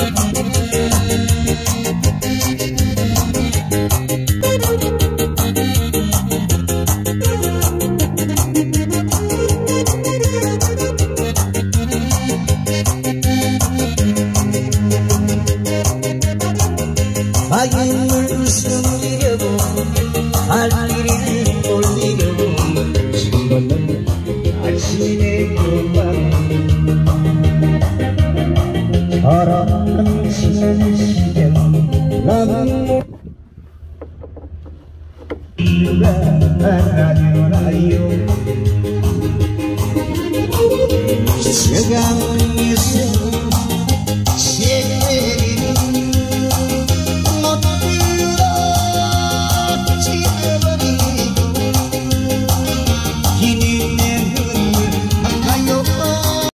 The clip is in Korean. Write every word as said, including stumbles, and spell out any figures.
마음을 숨기려고 발길을 올리려고 숨었는 아침의 금방 바람은 시는 시경 나는 이유가 하나요라요 제가 있어